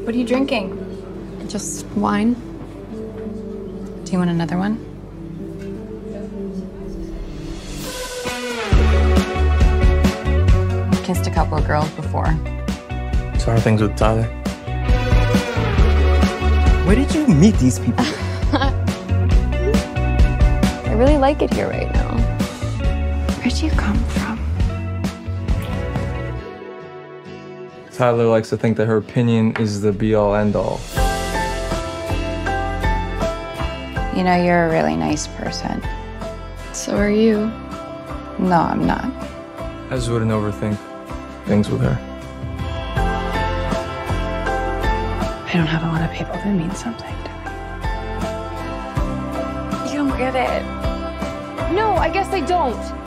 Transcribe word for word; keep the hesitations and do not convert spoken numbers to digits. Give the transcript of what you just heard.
What are you drinking? Just wine. Do you want another one? I've kissed a couple of girls before. So how are things with Tyler? Where did you meet these people? I really like it here right now. Where'd you come from? Tyler likes to think that her opinion is the be-all, end-all. You know, you're a really nice person. So are you. No, I'm not. I just wouldn't overthink things with her. I don't have a lot of people that mean something to me. You don't get it. No, I guess I don't.